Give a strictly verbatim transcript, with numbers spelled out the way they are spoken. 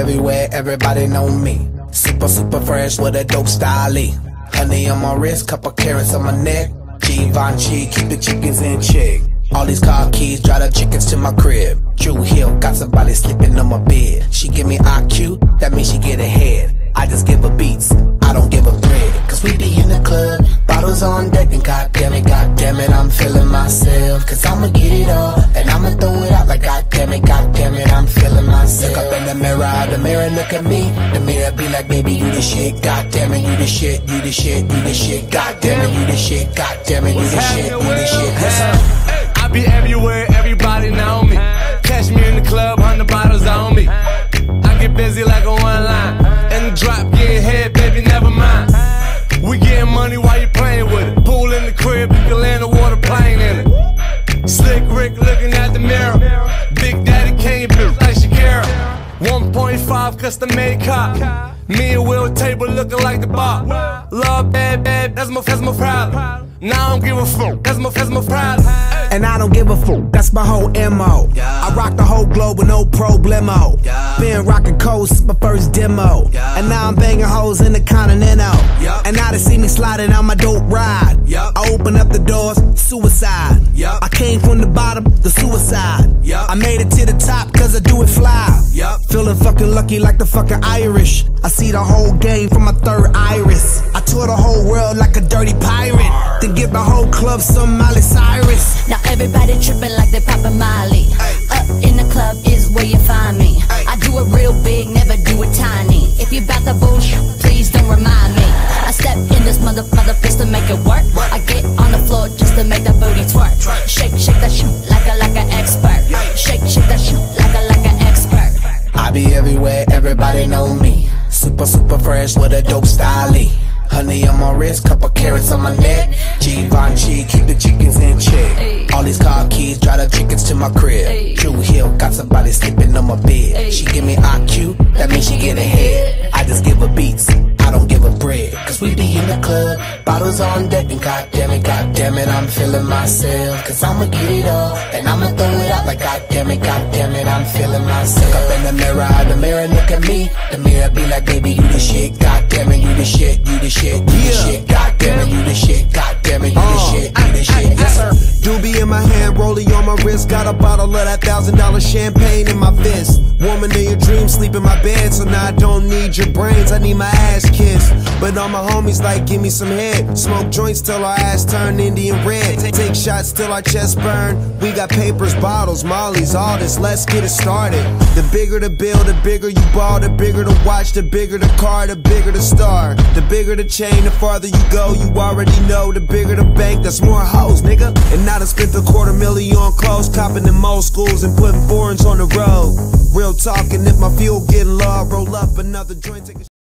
everywhere, everybody know me. Super, super fresh with a dope style. Honey on my wrist, couple carrots on my neck. Givenchy, keep the chickens in check. All these car keys, drive the chickens to my crib. Drew Hill, got somebody sleeping on my bed. She give me I Q, that means she get ahead. I just give her beats, I don't give her bread. Cause we be in the club, bottles on deck, and goddamn it, goddamn it, I'm feeling myself. Cause I'ma get it all, and I'ma throw it out like goddamn it, goddamn it, I'm feeling myself. Look up in the mirror, the mirror look at me. The mirror be like, baby, you the shit, goddamn it, you the shit, you the shit, you the shit, goddamn it, you the shit, goddamn it, you the shit, you the shit. Yes, sir. I be everywhere, everybody know me. Catch me in the club, hundred bottles on me. I get busy like a one line. And the drop getting head, baby, never mind. We getting money while you playing with it. Pool in the crib, you can land a water plane in it. Slick Rick looking at the mirror. Big Daddy Kane, bitch like Shakira. one point five custom made car. Me and Will Table looking like the bar. Love bad, bad, that's my, that's my problem. Now I don't give a fuck, that's my, that's my problem. And I don't give a fuck, that's my whole M O. Yeah. I rock the whole globe with no problemo. Yeah. Been rocking coast, my first demo. Yeah. And now I'm banging hoes in the Continental. Yep. And now they see me sliding on my dope ride. Yep. I open up the doors, suicide. Yep. I came from the bottom, the suicide. Yep. I made it to the top cause I do it fly. Yep. Feeling fucking lucky like the fucking Irish. I see the whole game from my third iris. I tour the whole world like a dirty pirate. Then give the whole club some Miley Cyrus. Now everybody tripping like they poppin' Miley. Up in the club is where you find me. I do it real big, never do it tiny. If you bout the bullshit, please don't remind me. I step in this mother mother fist to make it work. I get on the floor just to make that booty twerk. Shake, shake that shit like a like an expert. Shake, shake that shit like a like an expert. I be everywhere, everybody know me. Super, super fresh with a dope style. Honey on my wrist, couple carrots on my neck. Givenchy, keep the chickens in check. Ay. All these car keys, drive the chickens to my crib. Ay. Drew Hill, got somebody sleeping on my bed. Ay. She give me I Q, that means she get ahead. I just give her beats, I don't give her bread. Cause we be in the club, bottles on deck, and goddamn it, goddamn it, I'm feeling myself. Cause I'ma get it all, and I'ma throw it out like goddamn it, goddamn it, I'm feeling myself. Up in the mirror, the mirror look at me. The mirror be like, baby, you the shit, goddamn it, you the shit, you the shit. You the shit, goddamn it, you the shit, goddamn it, you the shit, you the shit, yes sir. Doobie in my hand, rollie on my wrist, got a bottle of that thousand dollar champagne in my fist. Woman in your dreams, sleep in my bed, so now I don't need your brains, I need my ass kissed. But all my homies like, give me some head. Smoke joints till our ass turn Indian red. Take shots till our chest burn. We got papers, bottles, mollies, all this, let's get it started. The bigger the bill, the bigger you ball, the bigger the watch, the bigger the car, the bigger the star. The bigger the chain, the farther you go, you already know. The bigger the bank, that's more hoes, nigga. And now I spent a quarter million on clothes, copping them old schools and putting foreigns on the road. Real talking, if my fuel getting low, I roll up another joint, take a